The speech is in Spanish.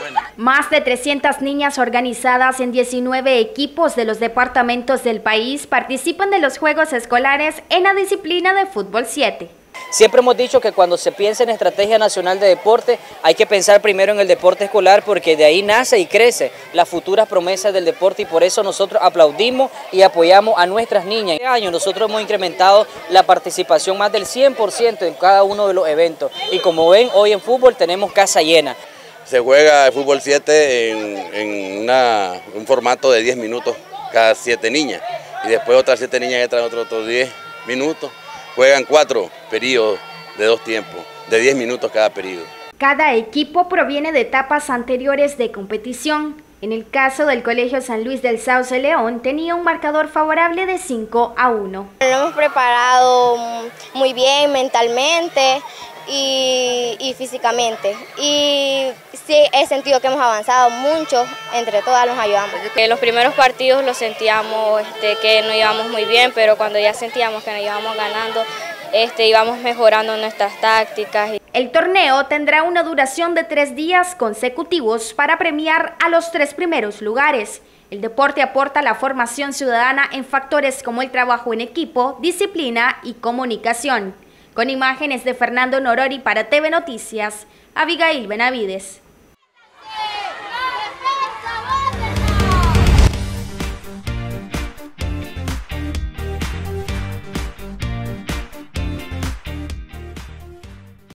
Más de 300 niñas organizadas en 19 equipos de los departamentos del país participan de los Juegos Escolares en la disciplina de fútbol 7. Siempre hemos dicho que cuando se piensa en Estrategia Nacional de Deporte hay que pensar primero en el deporte escolar porque de ahí nace y crece las futuras promesas del deporte y por eso nosotros aplaudimos y apoyamos a nuestras niñas. Este año nosotros hemos incrementado la participación más del 100% en cada uno de los eventos y como ven hoy en fútbol tenemos casa llena. Se juega el fútbol 7 en un formato de 10 minutos cada 7 niñas y después otras 7 niñas entran otros 10 minutos. Juegan 4 periodos de 2 tiempos, de 10 minutos cada periodo. Cada equipo proviene de etapas anteriores de competición. En el caso del Colegio San Luis del Sauce León, tenía un marcador favorable de 5-1. Lo hemos preparado muy bien mentalmente y físicamente. Y sí, he sentido que hemos avanzado mucho, entre todas nos ayudamos. En los primeros partidos lo sentíamos que no íbamos muy bien, pero cuando ya sentíamos que nos íbamos ganando, íbamos mejorando nuestras tácticas. El torneo tendrá una duración de 3 días consecutivos para premiar a los 3 primeros lugares. El deporte aporta la formación ciudadana en factores como el trabajo en equipo, disciplina y comunicación. Con imágenes de Fernando Norori para TV Noticias, Abigail Benavides.